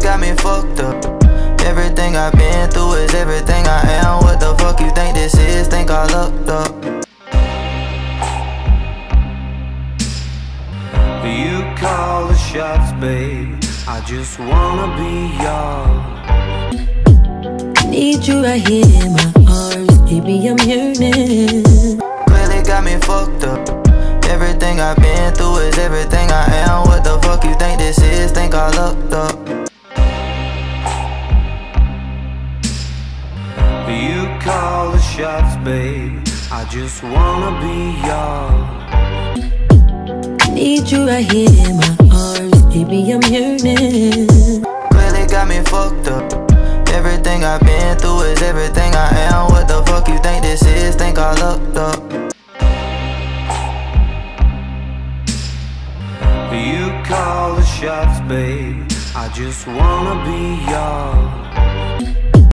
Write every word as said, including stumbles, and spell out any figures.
got me fucked up. Everything I've been through is everything I am. What the fuck you think this is? Think I lucked up. You call the shots, babe. I just wanna be yours. Need you right here in my arms, baby, I'm yearning. Clearly got me fucked up. Everything I've been through is everything I am. What the fuck you think this is? Think I lucked up. You call the shots, babe. I just wanna be yours. Need you right here in my arms, baby, I'm yearning. Clearly got me fucked up. Everything I've been through is everything I am. What the fuck you think this is? Think I lucked up. You call the shots, babe. I just wanna be yours.